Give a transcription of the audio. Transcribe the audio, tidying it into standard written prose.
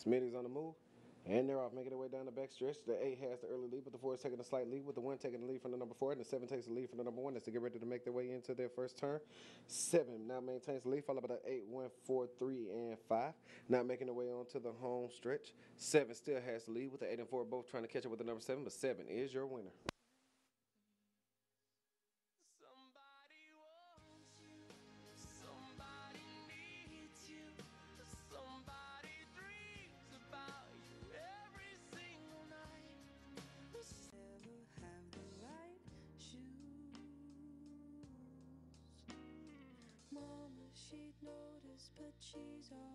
Smitty's on the move. And they're off, making their way down the back stretch. The 8 has the early lead, but the 4 is taking a slight lead, with the 1 taking the lead from the number 4, and the 7 takes the lead from the number 1 as they get ready to make their way into their first turn. 7 now maintains the lead, followed by the 8, 1, 4, 3, and 5. Now making their way onto the home stretch. 7 still has the lead, with the 8 and 4 both trying to catch up with the number 7, but 7 is your winner. Mama, she'd notice, but she's all